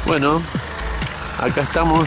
Bueno, acá estamos.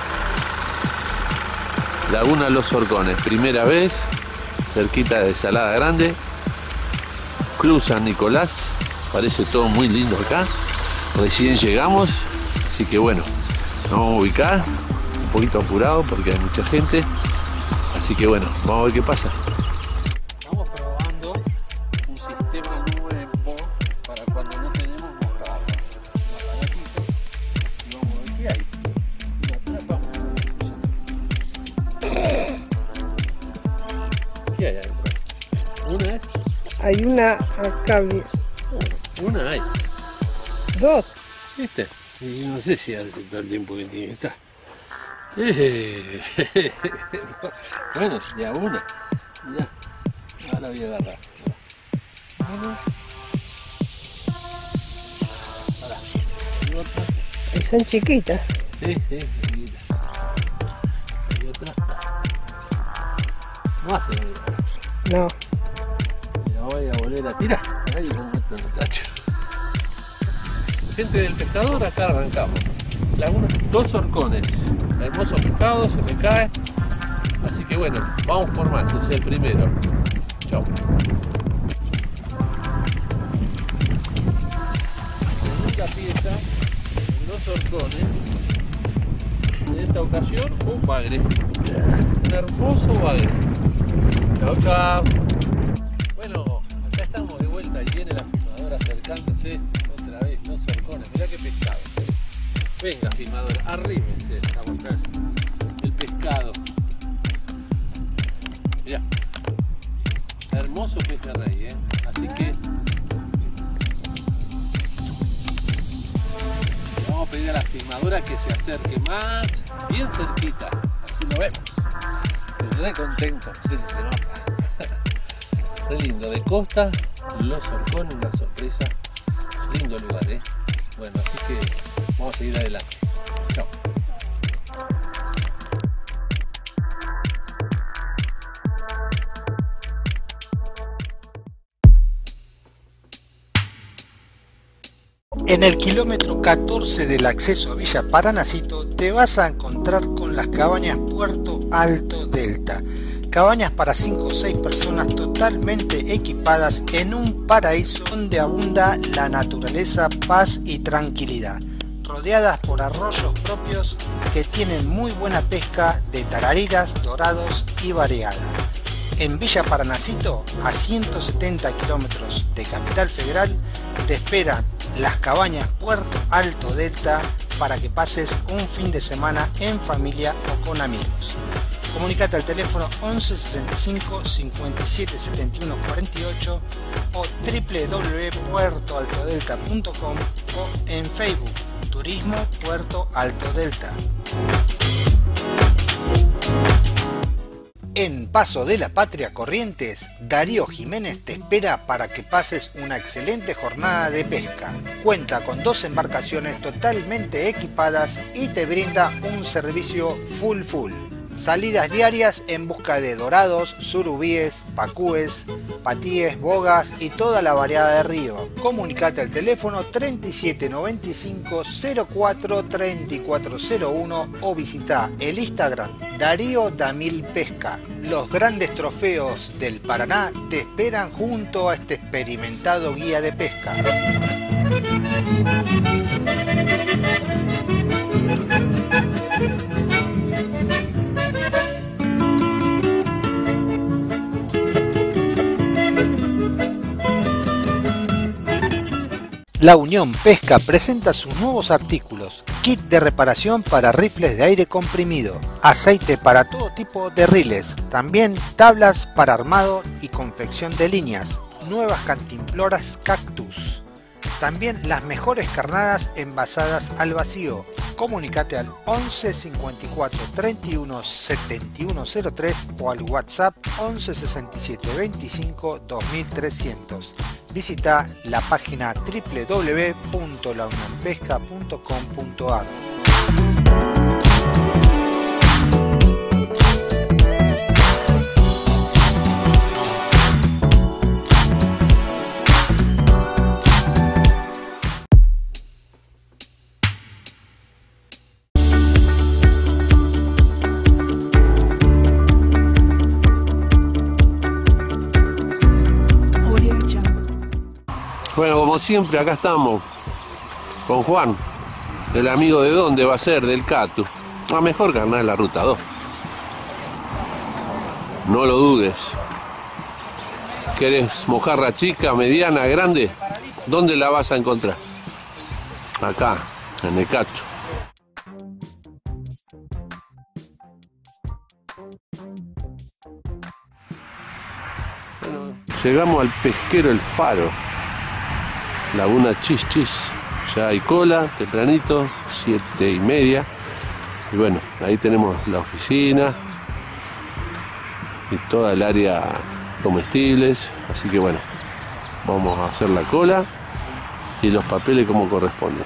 Laguna Los Horcones, primera vez, cerquita de Salada Grande. Club San Nicolás, parece todo muy lindo acá. Recién llegamos, así que bueno, nos vamos a ubicar. Un poquito apurado porque hay mucha gente. Así que bueno, vamos a ver qué pasa. Estamos probando un sistema nuevo para cuando no tenemos mojado. Un aparatito y vamos a ver qué hay. Y atrás vamos a ver. ¿Qué hay adentro? ¿Una es? Hay una acá. Una hay. Dos. ¿Viste? Y no sé si hace todo el tiempo que tiene que estar. Bueno, ya una. Ya. Ahora voy a agarrar. Una. Ahora. Y otra. Son chiquitas. Sí, chiquita. Y otra. No hace ruido. No. Y la voy a volver a tirar. Ahí como esto en el tacho. Gente del pescador, acá arrancamos. Laguna Los Horcones. Hermoso pescado, se me cae. Así que bueno, vamos por más, ese es el primero. Chao. Segunda pieza, Los Horcones. En esta ocasión, un bagre. Un hermoso bagre. Chao, chao. Bueno, acá estamos de vuelta y viene la filmadora acercándose otra vez. Los Horcones, mirá qué pescado. Venga, filmadora, arrímense a mostrar el pescado. Mirá, hermoso pejerrey, así que le vamos a pedir a la filmadora que se acerque más, bien cerquita, así lo vemos. Estoy re contento, no sé si se nota. Re lindo, de costa, Los Horcones, una sorpresa, lindo lugar, Bueno, así que vamos a seguir adelante. Chao. En el kilómetro 14 del acceso a Villa Paranacito te vas a encontrar con las cabañas Puerto Alto Delta. Cabañas para 5 o 6 personas totalmente equipadas en un paraíso donde abunda la naturaleza, paz y tranquilidad. Rodeadas por arroyos propios que tienen muy buena pesca de tarariras, dorados y variada. En Villa Paranacito, a 170 kilómetros de Capital Federal, te esperan las cabañas Puerto Alto Delta para que pases un fin de semana en familia o con amigos. Comunicate al teléfono 11 65 57 71 48 o www.puertoaltodelta.com o en Facebook Turismo Puerto Alto Delta. En Paso de la Patria Corrientes, Darío Jiménez te espera para que pases una excelente jornada de pesca. Cuenta con 2 embarcaciones totalmente equipadas y te brinda un servicio full. Salidas diarias en busca de dorados, surubíes, pacúes, patíes, bogas y toda la variedad de río. Comunicate al teléfono 3795 04 3401 o visita el Instagram Darío Damil Pesca. Los grandes trofeos del Paraná te esperan junto a este experimentado guía de pesca. La Unión Pesca presenta sus nuevos artículos: kit de reparación para rifles de aire comprimido, aceite para todo tipo de riles, también tablas para armado y confección de líneas, nuevas cantimploras Cactus, también las mejores carnadas envasadas al vacío. Comunicate al 11 54 31 71 03 o al WhatsApp 11 67 25 2300. Visita la página www.launionpesca.com.ar. como siempre, acá estamos con Juan, el amigo de dónde va a ser, del Catu. A mejor carnal la ruta 2. No lo dudes. ¿Querés mojarra chica, mediana, grande? ¿Dónde la vas a encontrar? Acá, en el Catu. Bueno, llegamos al pesquero El Faro. Laguna Chis Chis. Ya hay cola, tempranito, 7:30. Y bueno, ahí tenemos la oficina y toda el área comestibles. Así que bueno, vamos a hacer la cola y los papeles como corresponde.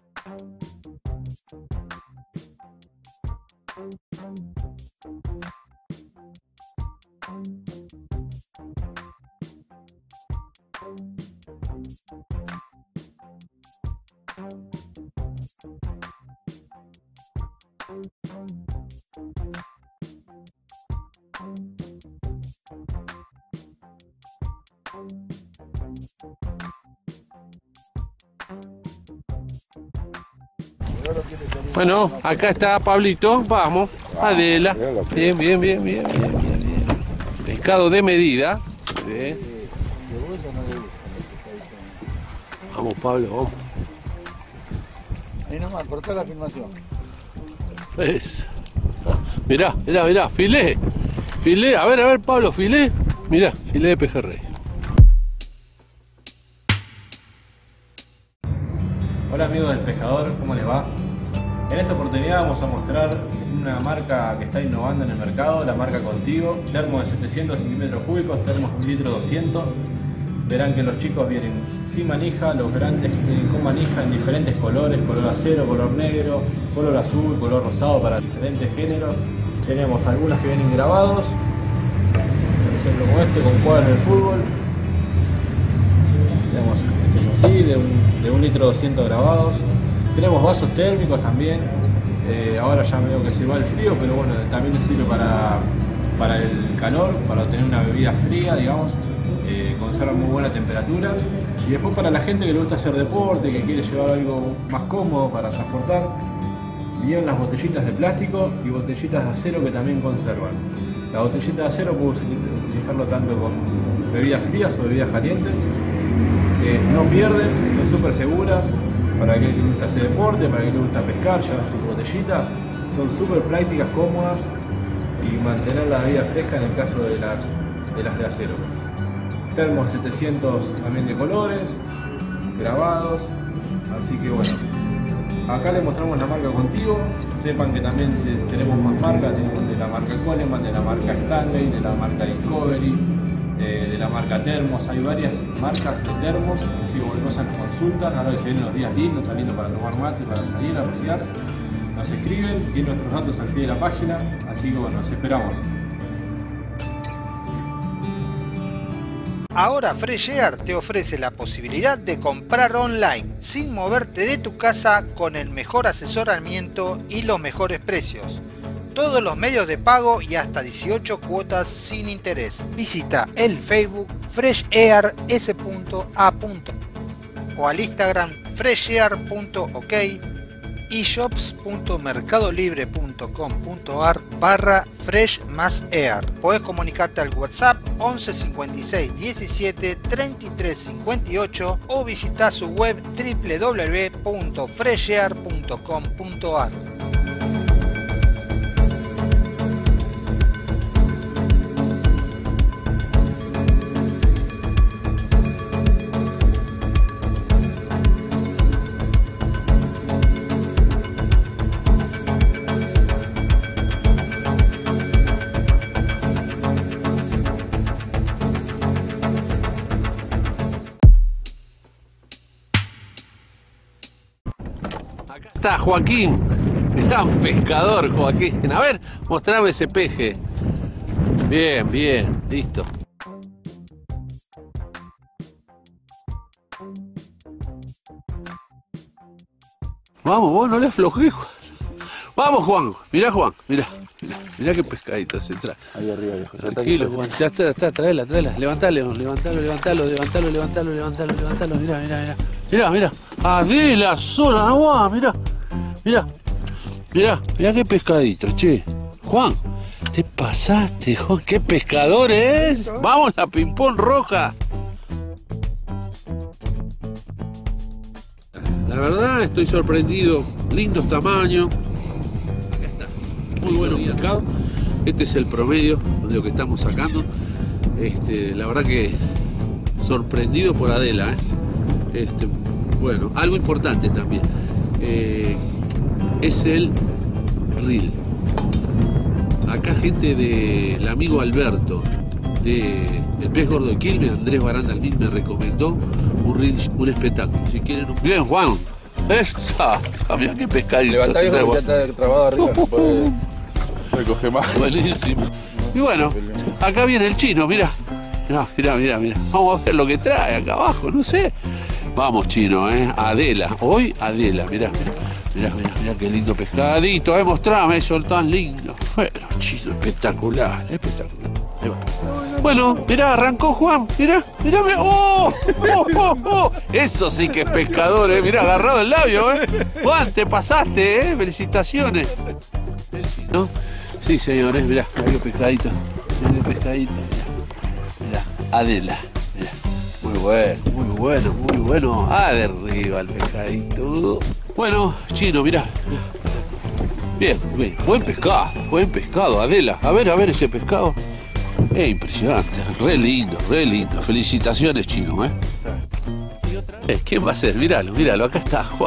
Bueno, acá está Pablito, vamos, Adela. Bien, bien, bien, bien, bien, bien. Pescado de medida. Bien. Vamos, Pablo, vamos. Ahí nomás, cortá la filmación. Es. Mirá, mirá, mirá, filé. Filé, a ver, Pablo, filé. Mirá, filé de pejerrey. Hola amigos del pescador, ¿cómo les va? En esta oportunidad vamos a mostrar una marca que está innovando en el mercado, la marca Contigo, termo de 700 centímetros cúbicos, termos 1 litro 200. Verán que los chicos vienen sin manija, los grandes vienen con manija en diferentes colores, color acero, color negro, color azul, color rosado para diferentes géneros. Tenemos algunas que vienen grabados, por ejemplo como este con cuadros de fútbol. Tenemos este así, de 1 litro 200 grabados. Tenemos vasos térmicos también. Ahora ya veo que se va el frío, pero bueno, también sirve para el calor, para obtener una bebida fría, digamos. Conserva muy buena temperatura. Y después para la gente que le gusta hacer deporte, que quiere llevar algo más cómodo para transportar, vienen las botellitas de plástico y botellitas de acero que también conservan. La botellita de acero puedo utilizarlo tanto con bebidas frías o bebidas calientes. No pierden, son súper seguras. Para aquel que le gusta hacer deporte, para aquel que le gusta pescar, llevar su botellita, son súper prácticas, cómodas y mantener la bebida fresca en el caso de las de acero. Termos 700 también de colores, grabados, así que bueno. Acá les mostramos la marca Contigo, sepan que también tenemos más marcas, tenemos de la marca Coleman, de la marca Stanley, de la marca Discovery, de la marca Termos, hay varias marcas de termos, así que cualquier cosa nos consultan, ahora que se vienen los días lindos, está lindo para tomar mate, para salir a pasear, nos escriben, tienen nuestros datos al pie de la página, así que bueno, los esperamos. Ahora Fresh Air te ofrece la posibilidad de comprar online sin moverte de tu casa con el mejor asesoramiento y los mejores precios. Todos los medios de pago y hasta 18 cuotas sin interés. Visita el Facebook freshair.s.a. o al Instagram freshair.ok y shops.mercadolibre.com.ar/fresh+air. Podés comunicarte al WhatsApp 11 56 17 33 58 o visitar su web www.freshair.com.ar. Acá está Joaquín, gran pescador Joaquín. A ver, mostrame ese peje. Bien, bien, listo. Vamos, vos no le aflojé, Juan. Vamos, Juan. Mirá, Juan, mirá, mirá. Mirá qué pescadito se trae. Ahí arriba, viejo. Tranquilo, Juan. Ya está, tráela. Levantalo. Mirá. Adela sola, no, mirá qué pescadito, che. Juan, te pasaste, Juan, qué pescador es. Vamos, la ping-pong roja. La verdad, estoy sorprendido. Lindos tamaños. Acá está. Muy bueno pescado. Este es el promedio de lo que estamos sacando. La verdad que sorprendido por Adela. Bueno, algo importante también. Es el reel. Acá gente del amigo Alberto de El Pez Gordo de Quilmes, Andrés Barandalmín, me recomendó un reel, un espectáculo. Si quieren un... Bien, Juan. Esta. Mirá qué pescadito. Levantá, viejo, que ya está trabado arriba. No puede recoger más. Buenísimo. Y bueno, acá viene el chino, mirá. Mirá. Vamos a ver lo que trae acá abajo, no sé. Vamos, chino, Adela. Hoy Adela, mirá qué lindo pescadito. Mostrame eso tan lindo. Bueno, chino, espectacular. Ahí va. Bueno, mirá, arrancó Juan. Mirá. ¡Oh! Eso sí que es pescador, mirá, agarrado el labio, Juan, te pasaste, felicitaciones. ¿No? Sí, señores, mirá qué pescadito. Mirá, Adela. Mirá. Muy bueno. Arriba el pescadito. Bueno, chino, mirá. Bien. Buen pescado, Adela. A ver ese pescado. Impresionante. Re lindo. Felicitaciones, chino, ¿Quién va a ser? Míralo. Acá está, Juan.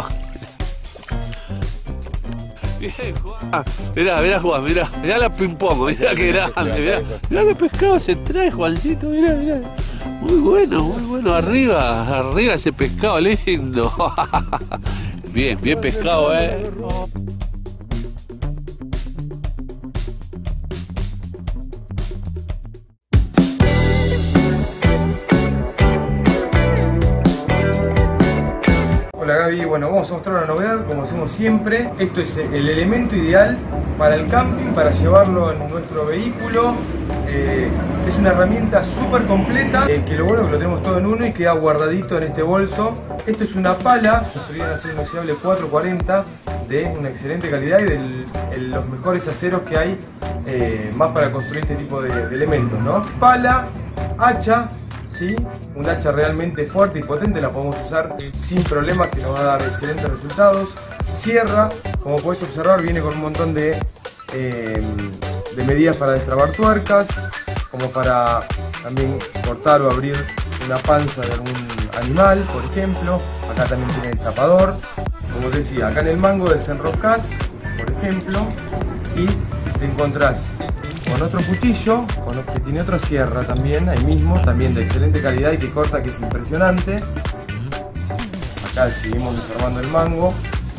Bien, Juan. Mirá, Juan, mirá la ping-pong, mirá qué grande, mirá qué pescado se trae, Juancito, mirá. Muy bueno, arriba ese pescado lindo. Bien pescado, Hola Gaby, bueno, vamos a mostrar una novedad como hacemos siempre. Esto es el elemento ideal para el camping, para llevarlo en nuestro vehículo. Es una herramienta súper completa, que lo bueno es que lo tenemos todo en uno y queda guardadito en este bolso. Esto es una pala construida en acero inoxidable 440 de una excelente calidad y de los mejores aceros que hay más para construir este tipo de elementos, ¿no? Pala, hacha, ¿sí? Un hacha realmente fuerte y potente, la podemos usar sin problemas, que nos va a dar excelentes resultados. Sierra, como podés observar, viene con un montón de medidas para destrabar tuercas, como para también cortar o abrir una panza de algún animal, por ejemplo. Acá también tiene el tapador. Como te decía, acá en el mango desenroscás, por ejemplo, y te encontrás con otro cuchillo, que tiene otra sierra también, ahí mismo, también de excelente calidad y que corta, que es impresionante. Acá seguimos desarmando el mango.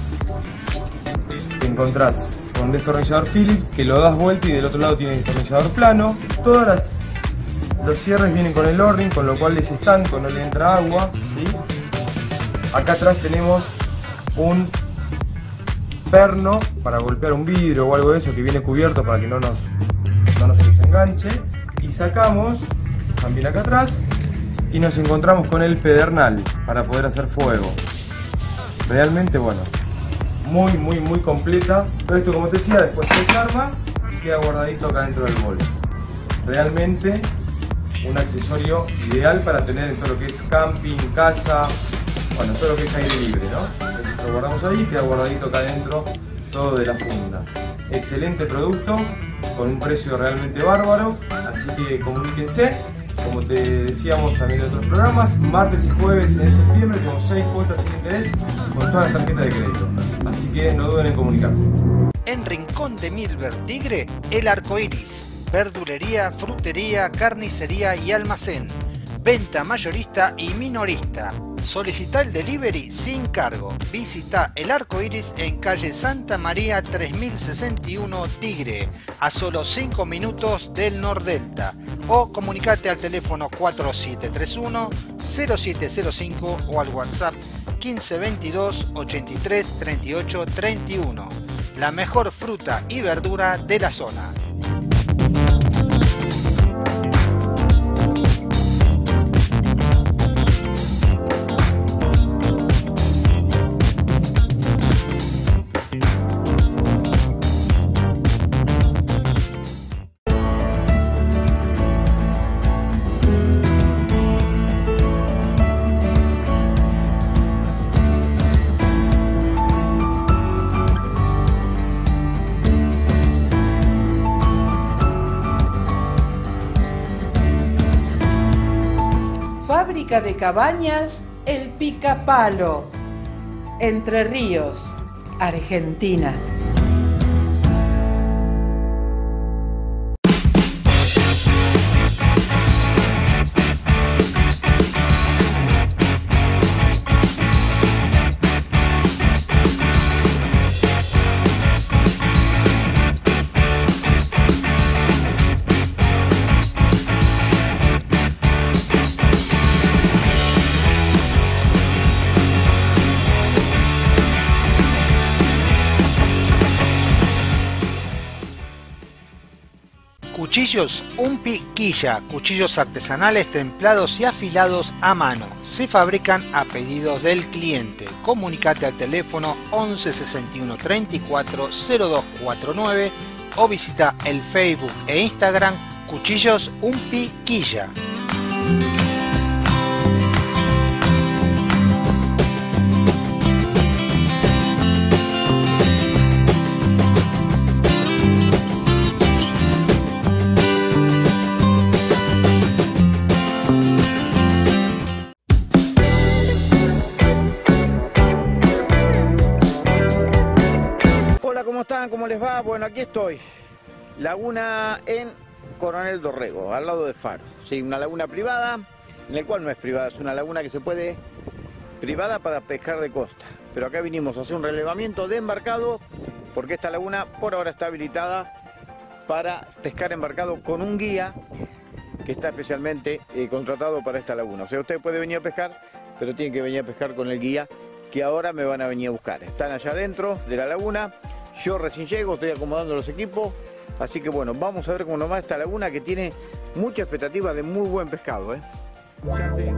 Te encontrás con un destornillador Phillips que lo das vuelta y del otro lado tiene el destornillador plano. Todos los cierres vienen con el O-ring, con lo cual es estanco, no le entra agua, ¿sí? Acá atrás tenemos un perno para golpear un vidrio o algo de eso que viene cubierto para que no nos enganche. Y sacamos también acá atrás y nos encontramos con el pedernal para poder hacer fuego. Realmente, bueno, muy completa. Todo esto, como te decía, después se desarma y queda guardadito acá dentro del bolso. Realmente un accesorio ideal para tener en todo lo que es camping, casa, bueno, todo lo que es aire libre, ¿no? Entonces lo guardamos ahí, queda guardadito acá dentro todo de la funda. Excelente producto, con un precio realmente bárbaro, así que comuníquense. Como te decíamos también en otros programas, martes y jueves en septiembre tenemos 6 cuotas sin interés con todas las tarjetas de crédito, así que no duden en comunicarse. En Rincón de Milver Tigre, El Arco Iris. Verdulería, frutería, carnicería y almacén. Venta mayorista y minorista. Solicita el delivery sin cargo. Visita El Arco Iris en calle Santa María 3061 Tigre, a solo 5 minutos del Nordelta. O comunicate al teléfono 4731-0705 o al WhatsApp 1522 83 38 31. La mejor fruta y verdura de la zona. Fábrica de Cabañas El Picapalo, Entre Ríos, Argentina. Cuchillos Umpi Quilla, cuchillos artesanales templados y afilados a mano. Se fabrican a pedidos del cliente. Comunicate al teléfono 11 61 34 0249 o visita el Facebook e Instagram Cuchillos Umpi Quilla. ¿Cómo están? ¿Cómo les va? Bueno, aquí estoy. Laguna en Coronel Dorrego, al lado de Faro. Sí, una laguna privada, en la cual no es privada, es una laguna que se puede privada para pescar de costa. Pero acá vinimos a hacer un relevamiento de embarcado, porque esta laguna por ahora está habilitada para pescar embarcado con un guía que está especialmente contratado para esta laguna. O sea, usted puede venir a pescar, pero tiene que venir a pescar con el guía que ahora me van a venir a buscar. Están allá adentro de la laguna. Yo recién llego, estoy acomodando los equipos, así que bueno, vamos a ver cómo nos va esta laguna que tiene mucha expectativa de muy buen pescado, ¿eh? Ya sé.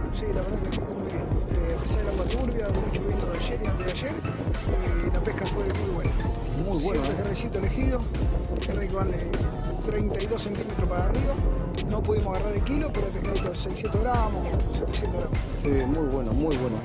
Sí, la verdad que estuvo muy bien. A pesar del agua turbia, mucho viento de ayer y antes de ayer, la pesca fue muy buena. Muy bueno. Siempre jerrecito elegido, jerre que van de 32 centímetros para arriba. No pudimos agarrar de kilo, pero el pescadito de 600 gramos, 700 gramos. Sí, muy bueno, muy bueno.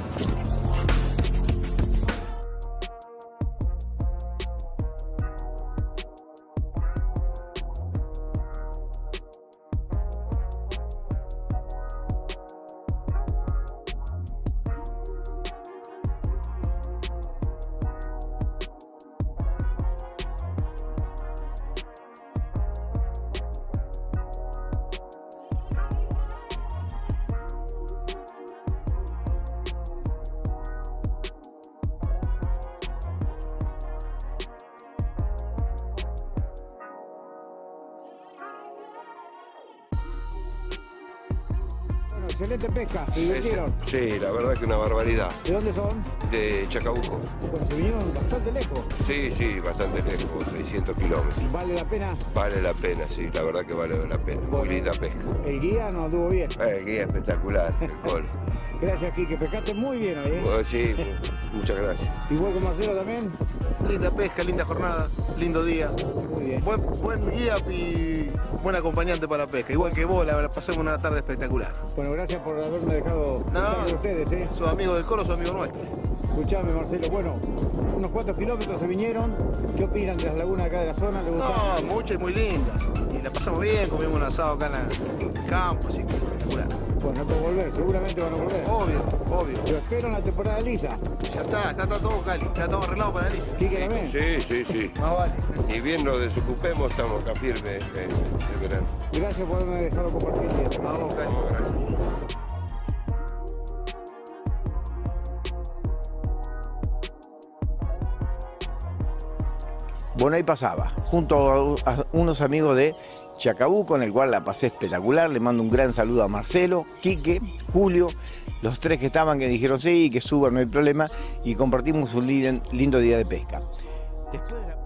Excelente pesca, ¿se divirtieron? Sí, la verdad que una barbaridad. ¿De dónde son? De Chacabuco. Bueno, se vinieron bastante lejos. Sí, bastante lejos, 600 kilómetros. ¿Vale la pena? Vale la pena, sí, la verdad que vale la pena. Muy linda pesca. ¿El guía nos anduvo bien? El guía espectacular, el Colo. Gracias, Quique. Pescaste muy bien hoy, ¿eh? Bueno, sí, muchas gracias. Igual que Marcelo también. Linda pesca, linda jornada, lindo día. Muy bien. Buen guía y buen acompañante para la pesca. Igual que vos, la verdad, pasamos una tarde espectacular. Bueno, gracias por haberme dejado estar con ustedes, ¿eh? Sos amigo del Colo, sos amigo nuestro. Escuchame, Marcelo, bueno, unos cuantos kilómetros se vinieron. ¿Qué opinan de las lagunas acá de la zona? ¿Les gustaron? No, muchas y muy lindas. Y la pasamos bien, comimos un asado acá en el campo, así que espectacular. Bueno, hay que volver, seguramente van a volver. Obvio. Lo espero en la temporada lisa. Ya está todo cali, ya estamos arreglados para la lisa. ¿Quique también? Sí. Más vale. Ni bien nos desocupemos, estamos acá firmes el verano. Gracias por haberme dejado compartir. Vamos, Cali. Gracias. Bueno, ahí pasaba, junto a unos amigos de Chacabuco, en el cual la pasé espectacular. Le mando un gran saludo a Marcelo, Quique, Julio, los tres que estaban, que dijeron sí, que suban, no hay problema, y compartimos un lindo día de pesca. Después de la...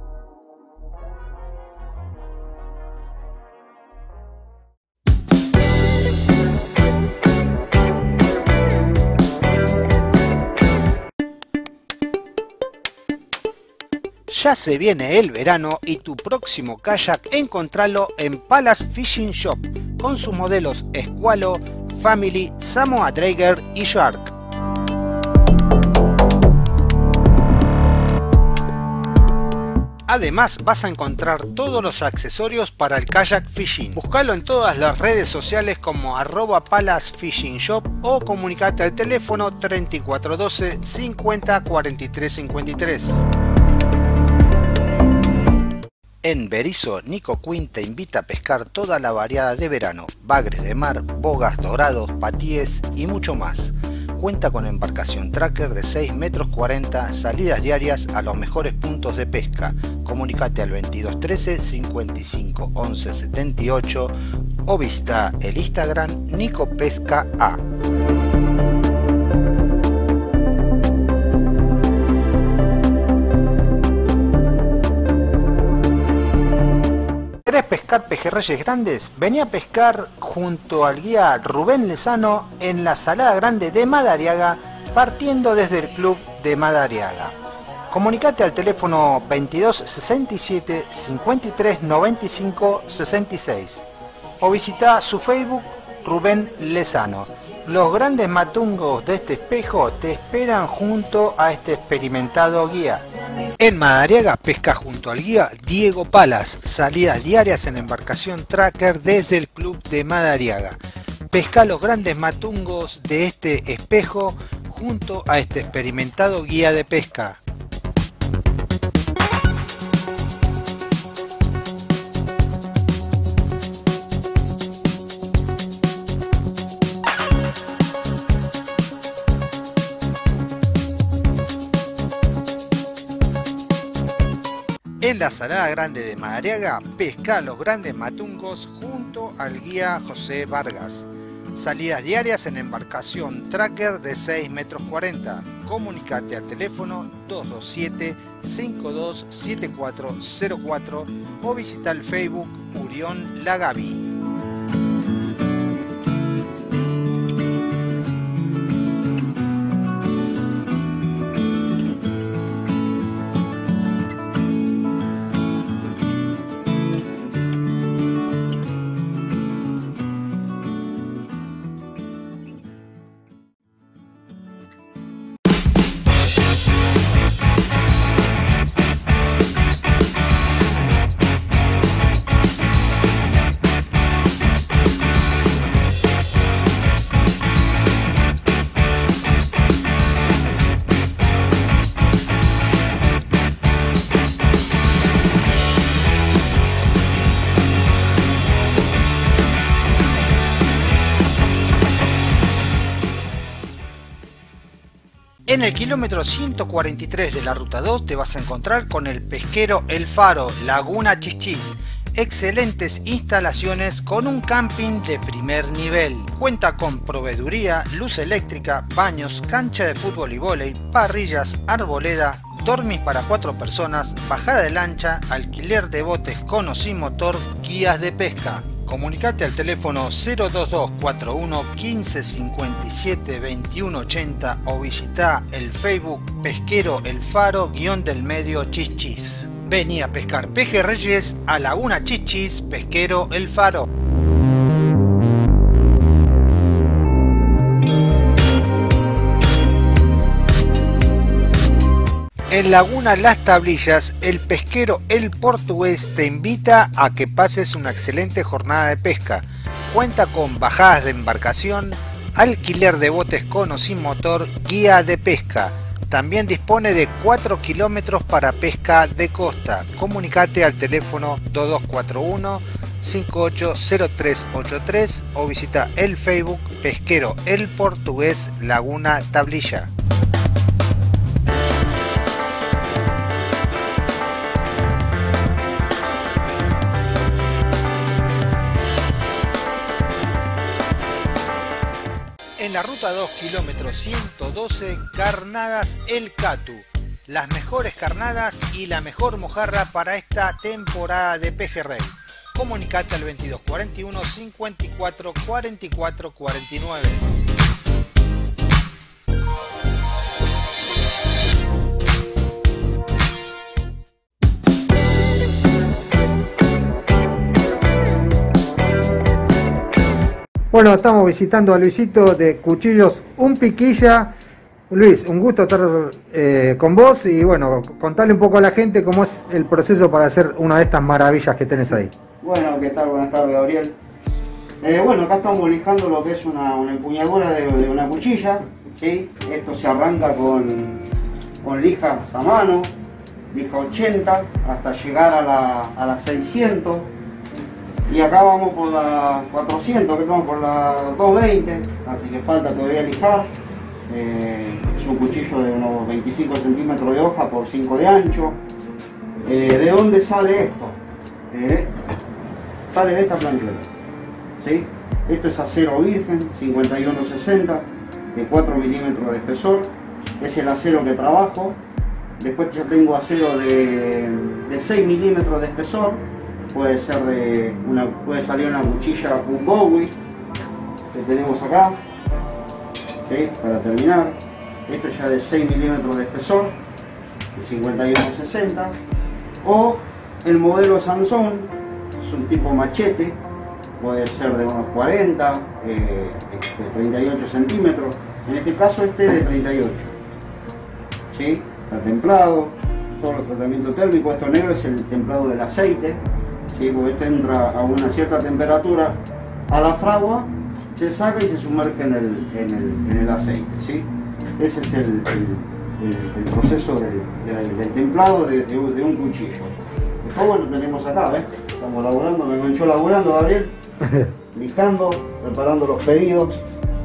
Ya se viene el verano y tu próximo kayak encontralo en Palace Fishing Shop con sus modelos Squalo, Family, Samoa Drager y Shark. Además vas a encontrar todos los accesorios para el kayak fishing. Búscalo en todas las redes sociales como @Palace Fishing Shop o comunicate al teléfono 3412 50 43 53. En Berisso, Nico Quinn te invita a pescar toda la variedad de verano, bagres de mar, bogas, dorados, patíes y mucho más. Cuenta con embarcación tracker de 6 metros 40, salidas diarias a los mejores puntos de pesca. Comunicate al 2213 55 11 78 o visita el Instagram Nico Pesca A. ¿Querés pescar pejerreyes grandes? Vení a pescar junto al guía Rubén Lezano en la Salada Grande de Madariaga, partiendo desde el club de Madariaga. Comunicate al teléfono 22 67 53 95 66 o visita su Facebook Rubén Lezano. Los grandes matungos de este espejo te esperan junto a este experimentado guía. En Madariaga pesca junto al guía Diego Palas, salidas diarias en embarcación tracker desde el club de Madariaga. Pesca los grandes matungos de este espejo junto a este experimentado guía de pesca. En la Salada Grande de Madariaga, pesca los grandes matungos junto al guía José Vargas. Salidas diarias en embarcación tracker de 6 metros 40. Comunicate al teléfono 227 527404 o visita el Facebook Murión La Gaby. En el kilómetro 143 de la ruta 2 te vas a encontrar con el pesquero El Faro, Laguna Chichis. Excelentes instalaciones con un camping de primer nivel. Cuenta con proveeduría, luz eléctrica, baños, cancha de fútbol y vóley, parrillas, arboleda, dormis para 4 personas, bajada de lancha, alquiler de botes con o sin motor, guías de pesca. Comunicate al teléfono 022 41 15 57 21 80 o visita el Facebook Pesquero El Faro _del-medio Chichis. Vení a pescar pejerreyes a Laguna Chichis, Pesquero El Faro. En Laguna Las Tablillas, el pesquero El Portugués te invita a que pases una excelente jornada de pesca. Cuenta con bajadas de embarcación, alquiler de botes con o sin motor, guía de pesca. También dispone de 4 kilómetros para pesca de costa. Comunicate al teléfono 2241 580383 o visita el Facebook Pesquero El Portugués Laguna Tablilla. En la ruta 2, kilómetro 112, Carnadas El Catu. Las mejores carnadas y la mejor mojarra para esta temporada de pejerrey. Comunicate al 2241 54 44 49. Bueno, estamos visitando a Luisito de Cuchillos Un Piquilla. Luis, un gusto estar con vos y bueno, contale un poco a la gente cómo es el proceso para hacer una de estas maravillas que tenés ahí. Bueno, ¿qué tal? Buenas tardes, Gabriel. Bueno, acá estamos lijando lo que es una empuñadura de una cuchilla, ¿sí? Esto se arranca con lijas a mano, lija 80, hasta llegar a la 600. Y acá vamos por la 400, que vamos por la 220, así que falta todavía lijar. Es un cuchillo de unos 25 centímetros de hoja por 5 de ancho. ¿De dónde sale esto? Sale de esta planchuela, ¿sí? Esto es acero virgen, 5160, de 4 milímetros de espesor. Es el acero que trabajo. Después ya tengo acero de 6 milímetros de espesor. Puede salir una cuchilla, un Bowie que tenemos acá, ¿okay? Para terminar. Esto ya de 6 milímetros de espesor, de 51.60, o el modelo Sansón, es un tipo machete, puede ser de unos 40, 38 centímetros, en este caso este de 38, ¿sí? Está templado, todos los tratamientos térmicos. Esto negro es el templado del aceite, ¿sí? Porque esto entra a una cierta temperatura a la fragua, se saca y se sumerge en el aceite, ¿sí? Ese es el proceso del templado de un cuchillo. Después, bueno, tenemos acá, ¿ves? Estamos laburando, me enganchó laburando, Gabriel, lijando, preparando los pedidos.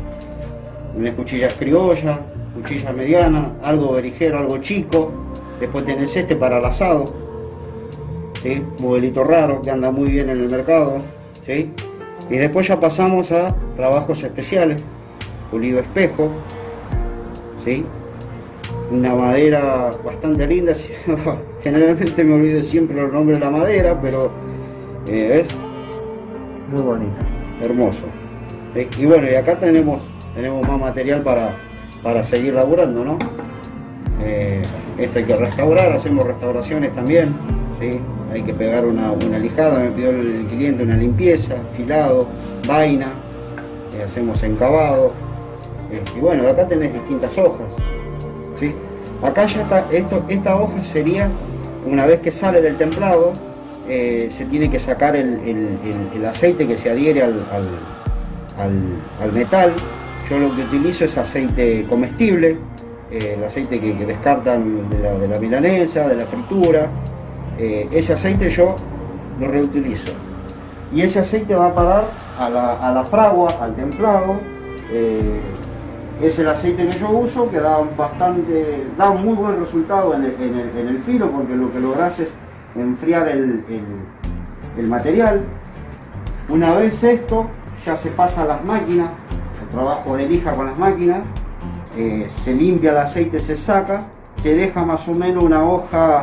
Una cuchilla criolla, cuchilla mediana, algo berijero, algo chico. Después tenés este para el asado, ¿sí? Modelito raro que anda muy bien en el mercado, ¿sí? Y después ya pasamos a trabajos especiales, pulido espejo, ¿sí? Una madera bastante linda. Generalmente me olvido siempre los nombres de la madera, pero es muy bonita, hermoso. Y bueno, y acá tenemos más material para seguir laburando, ¿no? Esto hay que restaurar, hacemos restauraciones también, ¿sí? Hay que pegar una lijada, me pidió el cliente una limpieza, filado, vaina, hacemos encabado. Y bueno, acá tenés distintas hojas, ¿sí? Acá ya está, esta hoja sería, una vez que sale del templado, se tiene que sacar el aceite que se adhiere al metal. Yo lo que utilizo es aceite comestible, el aceite que descartan de la milanesa, de la fritura. Ese aceite yo lo reutilizo. Y ese aceite va a parar a la fragua, al templado, Es el aceite que yo uso, que da un muy buen resultado en el filo, porque lo que logras es enfriar el material. Una vez esto ya se pasa a las máquinas, el trabajo de lija con las máquinas, se limpia el aceite, se saca, se deja más o menos una hoja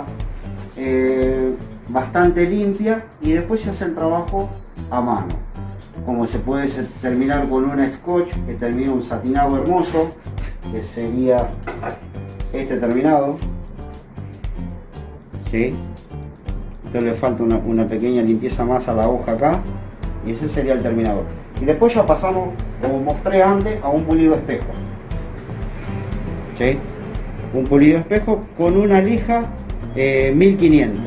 bastante limpia y después se hace el trabajo a mano. Como se puede terminar con una scotch, que termina un satinado hermoso, que sería este terminado, ¿sí? Entonces le falta una pequeña limpieza más a la hoja acá, y ese sería el terminador. Y después ya pasamos, como mostré antes, a un pulido espejo, ¿sí? Un pulido espejo con una lija 1500.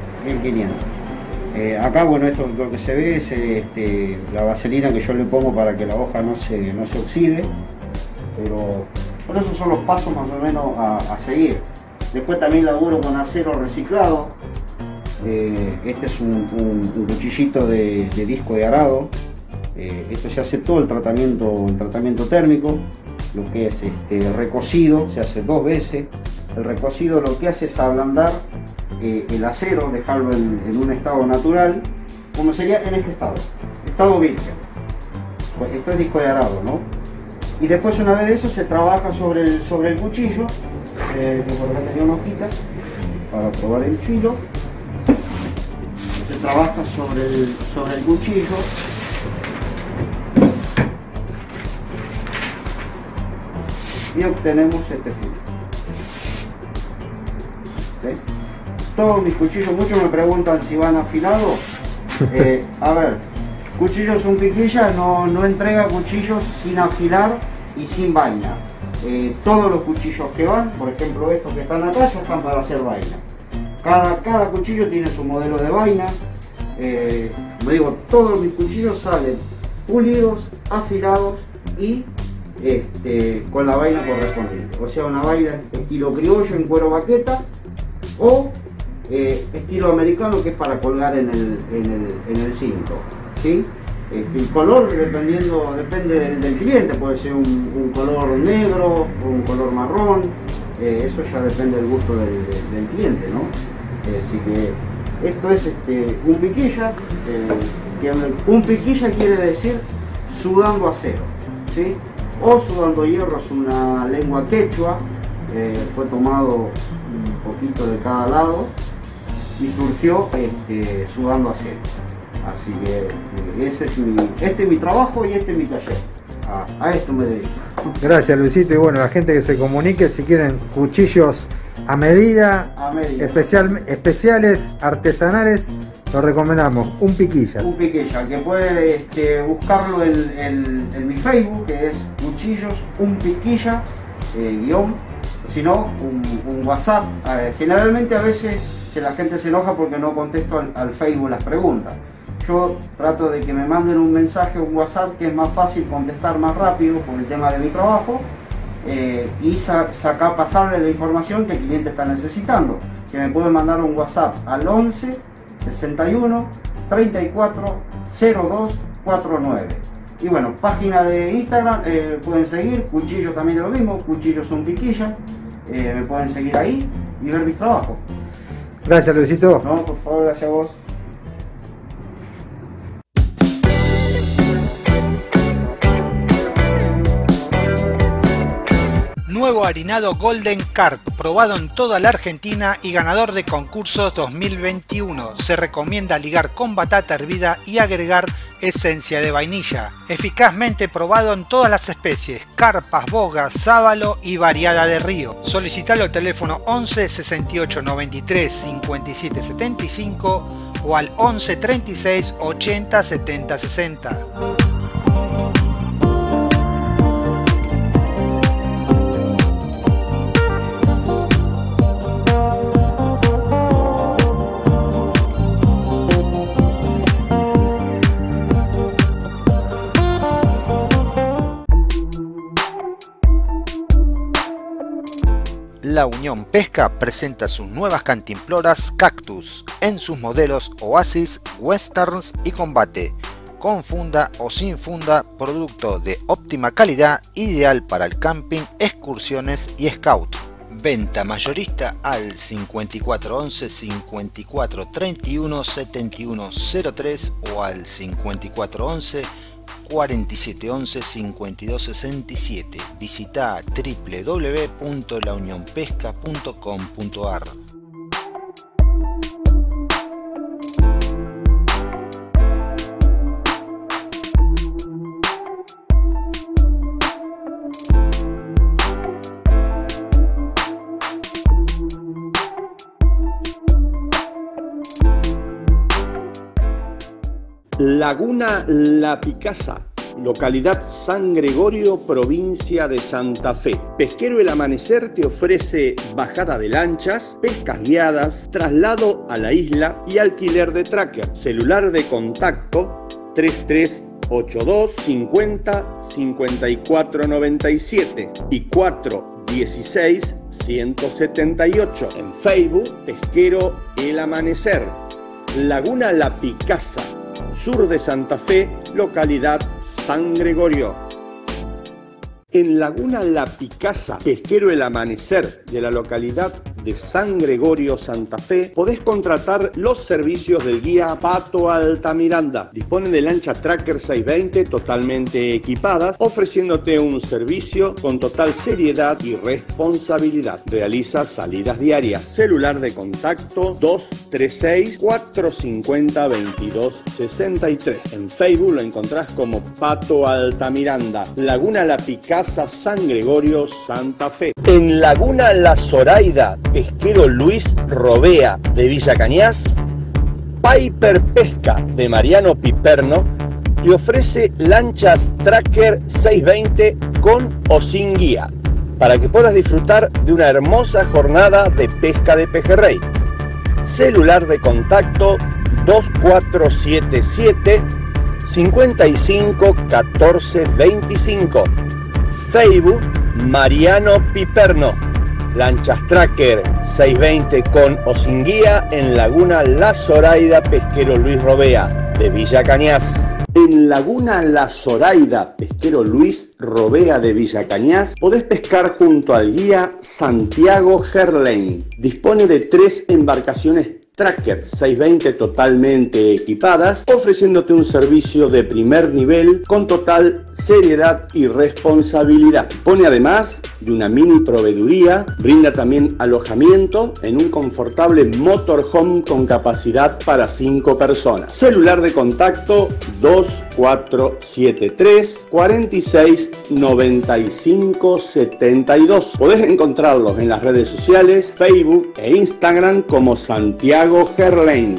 Acá, bueno, esto lo que se ve es la vaselina que yo le pongo para que la hoja no se oxide, pero esos son los pasos más o menos a seguir. Después también laburo con acero reciclado. Este es un cuchillito de disco de arado. Esto se hace todo el tratamiento térmico, lo que es recocido, se hace 2 veces. El recocido lo que hace es ablandar el acero, dejarlo en un estado natural, como sería en este estado virgen. Pues esto es disco de arado, ¿no? Y después, una vez de eso, se trabaja sobre el cuchillo, que por acá tenía una hojita para probar el filo. Se trabaja sobre el cuchillo. Y obtenemos este filo. ¿Sí? Todos mis cuchillos, muchos me preguntan si van afilados. A ver, Cuchillos Un Piquilla no entrega cuchillos sin afilar y sin vaina. Todos los cuchillos que van, por ejemplo estos que están acá, ya están para hacer vaina. Cada cuchillo tiene su modelo de vaina. Todos mis cuchillos salen pulidos, afilados y con la vaina correspondiente. O sea, una vaina estilo criollo en cuero baqueta o estilo americano, que es para colgar en el cinto, ¿sí? El color depende del cliente, puede ser un color negro o un color marrón, eso ya depende del gusto del cliente, ¿no? Así que esto es un piquilla, un piquilla quiere decir sudando acero, ¿sí? O sudando hierro es una lengua quechua, fue tomado un poquito de cada lado y surgió sudando acero. Así que este es mi trabajo y este es mi taller. A esto me dedico. Gracias, Luisito. Y bueno, la gente que se comunique, si quieren cuchillos a medida. Especiales, artesanales, lo recomendamos. Un Piquilla. Un Piquilla, que puede buscarlo en mi Facebook, que es Cuchillos Un Piquilla, si no, un WhatsApp. Generalmente a veces la gente se enoja porque no contesto al Facebook las preguntas. Yo trato de que me manden un mensaje, un WhatsApp, que es más fácil contestar más rápido por el tema de mi trabajo, y pasarle la información que el cliente está necesitando. Que me pueden mandar un WhatsApp al 11 61 34 02 49. Y bueno, página de Instagram, pueden seguir, Cuchillo también es lo mismo, Cuchillos Un Piquilla, me pueden seguir ahí y ver mis trabajos. Gracias, Luisito. No, por favor, gracias a vos. Nuevo harinado Golden Carp, probado en toda la Argentina y ganador de concursos 2021. Se recomienda ligar con batata hervida y agregar esencia de vainilla. Eficazmente probado en todas las especies: carpas, bogas, sábalo y variada de río. Solicitalo al teléfono 11 68 93 57 75 o al 11 36 80 70 60. La Unión Pesca presenta sus nuevas cantimploras Cactus en sus modelos Oasis, Westerns y Combate, con funda o sin funda, producto de óptima calidad, ideal para el camping, excursiones y scout. Venta mayorista al 5411 54 31 71 03 o al 5411 4711 52 67. Visita www.launionpesca.com.ar. Laguna La Picasa, localidad San Gregorio, provincia de Santa Fe. Pesquero El Amanecer te ofrece bajada de lanchas, pescas guiadas, traslado a la isla y alquiler de tracker. Celular de contacto 3382 50 54 97 y 416 178. En Facebook, Pesquero El Amanecer. Laguna La Picasa, sur de Santa Fe, localidad San Gregorio. En Laguna La Picasa, Pesquero El Amanecer, de la localidad de San Gregorio, Santa Fe, podés contratar los servicios del guía Pato Altamiranda. Dispone de lancha Tracker 620 totalmente equipadas, ofreciéndote un servicio con total seriedad y responsabilidad. Realiza salidas diarias. Celular de contacto 236 450 2263. En Facebook lo encontrás como Pato Altamiranda. Laguna La Picasa, San Gregorio, Santa Fe. En Laguna La Zoraida, Pesquero Luis Robea de Villa Cañas, Piper Pesca de Mariano Piperno te ofrece lanchas Tracker 620 con o sin guía, para que puedas disfrutar de una hermosa jornada de pesca de pejerrey. Celular de contacto 2477 55 14 25. Facebook Mariano Piperno. Lanchas Tracker 620 con o sin guía en Laguna La Zoraida, Pesquero Luis Robea de Villa Cañas. En Laguna La Zoraida, Pesquero Luis Robea de Villa Cañas, podés pescar junto al guía Santiago Herlein. Dispone de 3 embarcaciones Tracker 620 totalmente equipadas, ofreciéndote un servicio de primer nivel con total seriedad y responsabilidad. Dispone además de una mini proveeduría, brinda también alojamiento en un confortable motorhome con capacidad para 5 personas. Celular de contacto 2473 46 95 72. Podés encontrarlos en las redes sociales, Facebook e Instagram como Santiago Herlein.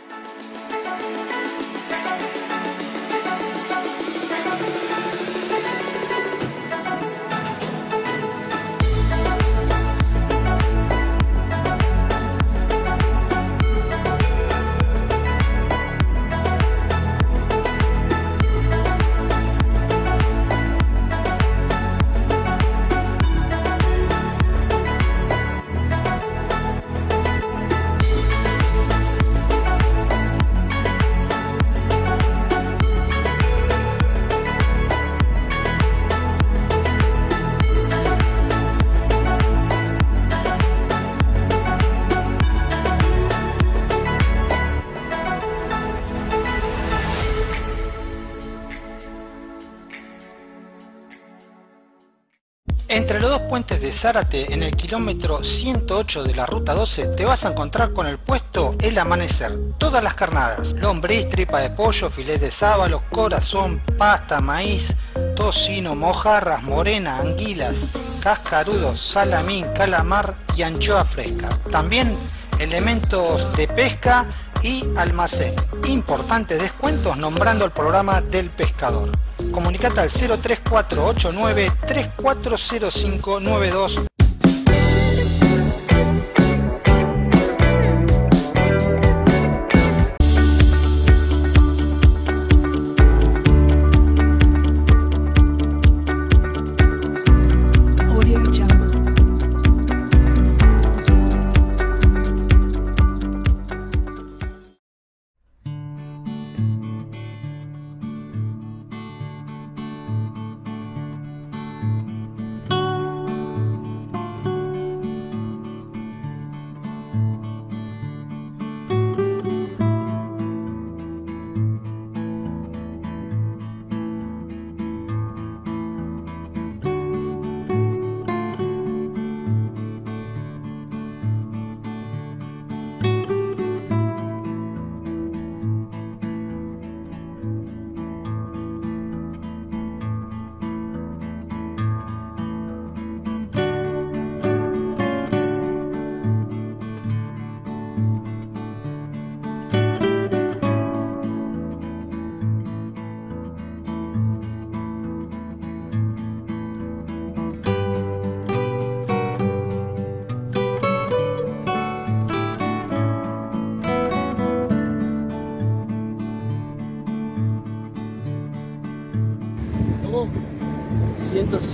Entre los dos puentes de Zárate, en el kilómetro 108 de la ruta 12, te vas a encontrar con el puesto El Amanecer. Todas las carnadas: lombriz, tripa de pollo, filete de sábalo, corazón, pasta, maíz, tocino, mojarras, morena, anguilas, cascarudos, salamín, calamar y anchoa fresca. También elementos de pesca y almacén. Importantes descuentos nombrando el programa del pescador. Comunicate al 03489 340592.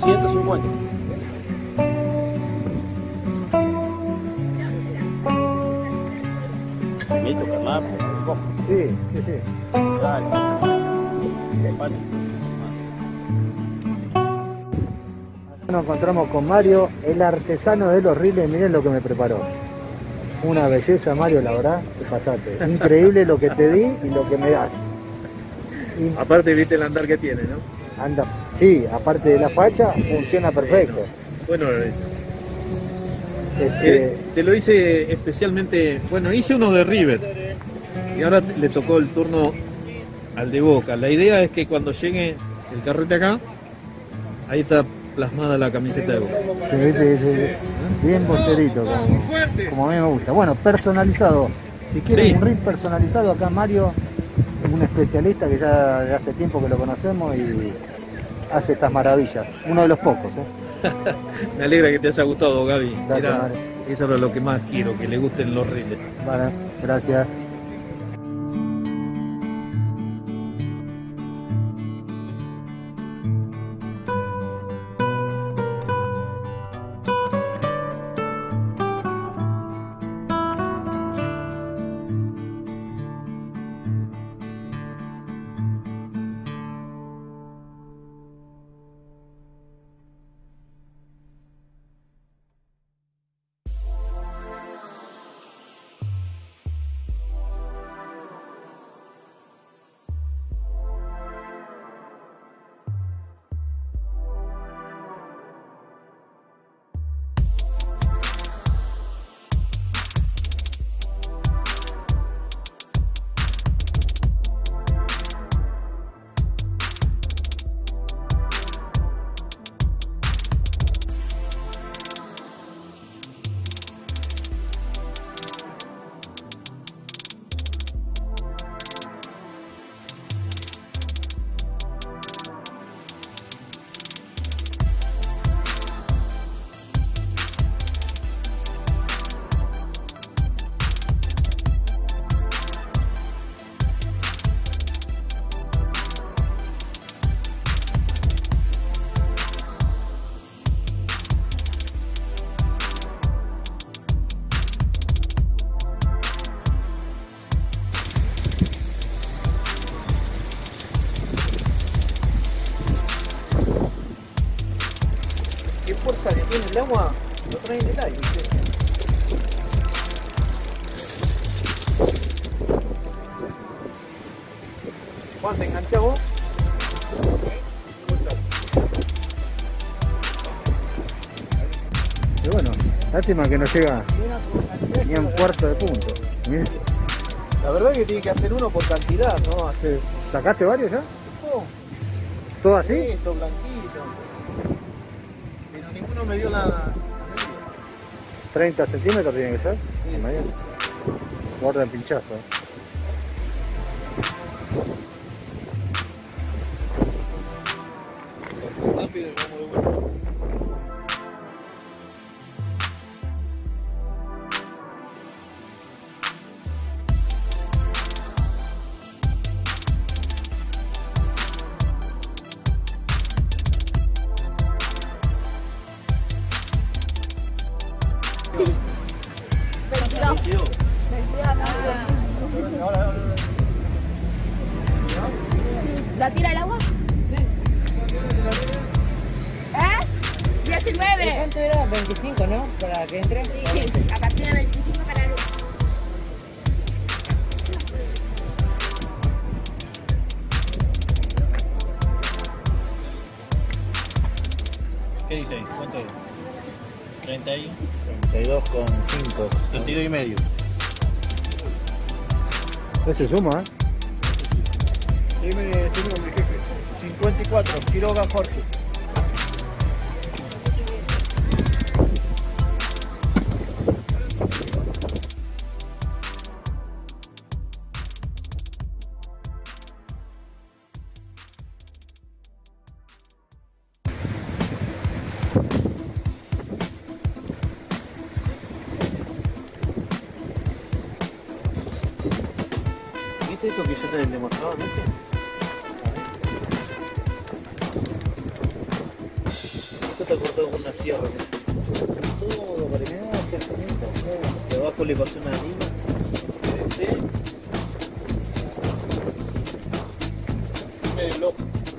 250. ¿Me toca más? Sí, sí, sí. Dale. Nos encontramos con Mario, el artesano de los riles. Miren lo que me preparó. Una belleza, Mario, la verdad, te pasaste. Increíble lo que te di y lo que me das. Aparte viste el andar que tiene, ¿no? Anda, sí, aparte de la facha, funciona perfecto. Bueno, te lo hice especialmente, bueno, hice uno de River y ahora le tocó el turno al de Boca. La idea es que cuando llegue el carrete acá, ahí está plasmada la camiseta de Boca. Sí, sí, sí. Bien bosterito, como a mí me gusta. Bueno, personalizado. Si quieren Sí. un reel personalizado, acá Mario es un especialista que ya de hace tiempo que lo conocemos y hace estas maravillas. Uno de los pocos, ¿eh? Me alegra que te haya gustado, Gaby. Gracias, Mirá, Mario. eso es lo que más quiero, que le gusten los reels. Vale, gracias. ¿Qué fuerza que tiene el agua? Lo traen del aire. Juan, ¿te enganchás vos? Y bueno, lástima que no llega ni a un cuarto de punto. Mirá. La verdad que tiene que hacer uno por cantidad, ¿no? Hacer... ¿Sacaste varios ya? Oh, ¿Todo así? esto, blanquito. Pero ninguno me dio la... 30 centímetros tiene que ser. Sí. Mañana. Guarda el pinchazo. Rápido y vamos de vuelta. ¿La tira al agua? ¿Eh? 19. ¿Cuánto era? 25, ¿no? Para que entre. Sí, a partir de 25 para luz. ¿Qué dice ahí? ¿Cuánto es? 30 y... 32,5. 32 y medio. Ese suma, ¿eh? Dime tu nombre, jefe. 54, Quiroga Jorge. ¿Viste esto que yo te demostraba, viste? está cortado con una sierra. Todo para que no esté finito. De abajo le pasó una lima. Sí. Mírenlo.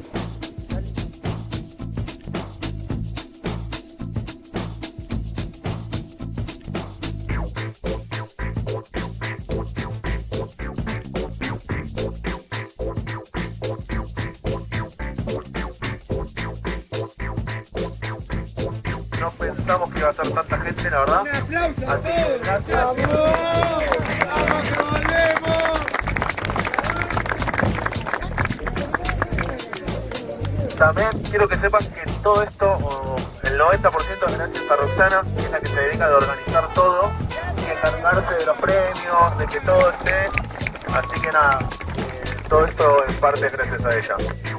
No pensamos que iba a ser tanta gente, la verdad. Un aplauso a Así que todos. gracias. ¡Vamos que volvemos! También quiero que sepan que todo esto, o el 90% es gracias a Roxana, que es la que se dedica a organizar todo y encargarse de los premios, de que todo esté. Así que nada, todo esto en parte es gracias a ella.